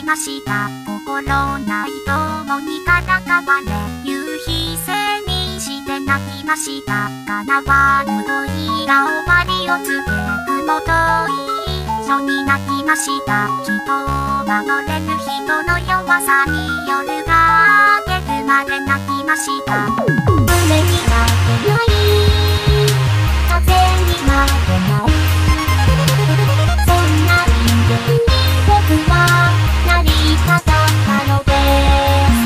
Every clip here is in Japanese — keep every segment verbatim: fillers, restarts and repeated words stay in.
ました。心ない友にからかわれ、夕日背にして泣きました。叶わぬ恋が終わりを告げ、雲と一緒に泣きました。人を守れぬ人の弱さに夜が明けるまで泣きました。雨になってない、風になってない、そんな人間に僕はなりたかったのです。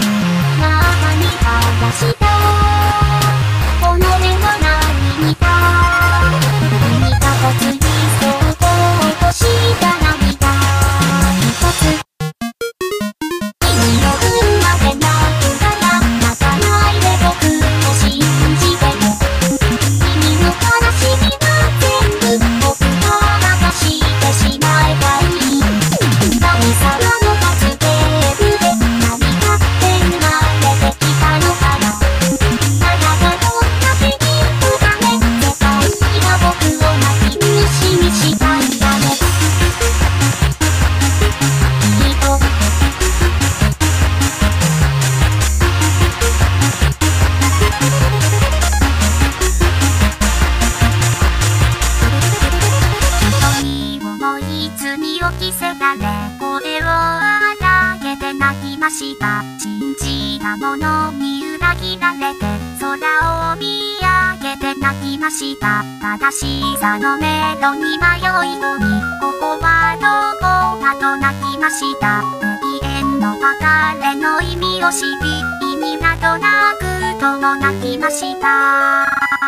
中にかざしたこの目は何見た、君が突にそうと落とした涙一つ。君の分まで泣くから泣かないで僕を信じてね。君の悲しみは全部僕が流してしまえばいい。神様の罰ゲームで何が生まれてきたのかな。あなたのために行くため、世界が僕を泣き虫にしたいんだね。人に重い罪を着せられ、声を荒げて泣きました。信じたものに裏切られて、空を見上げて泣きました。正しさの迷路に迷い込み、ここはどこかと泣きました。永遠の別れの意味を知り、意味などなくとも泣きました。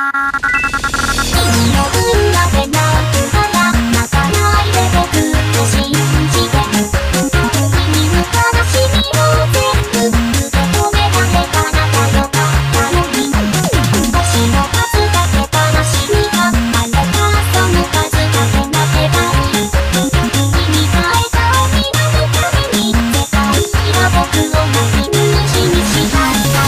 君の分まで泣くから泣かないで僕を信じてね。君の悲しみを全部受け止められたならよかったのに。星の数だけ悲しみがあればその数だけ泣けばいい。君が笑顔になるために世界が僕を泣き虫にしたいんだ。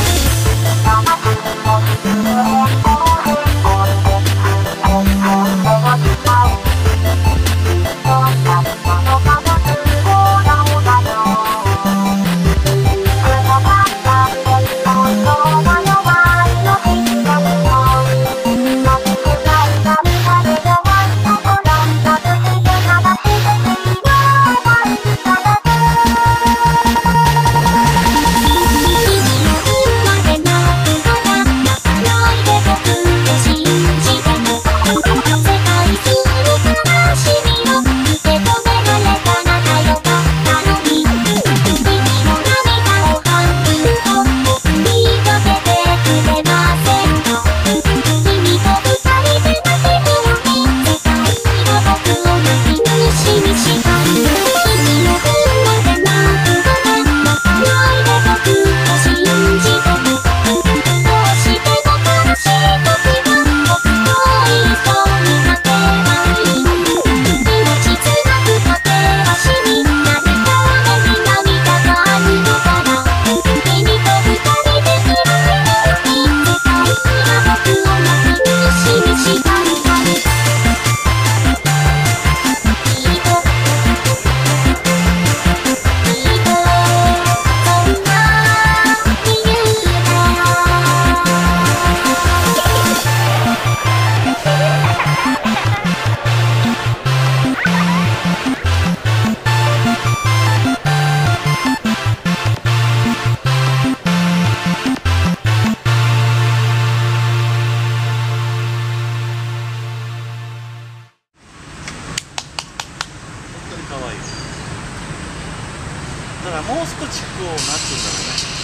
だからもう少しこう、なんていうんだろうね。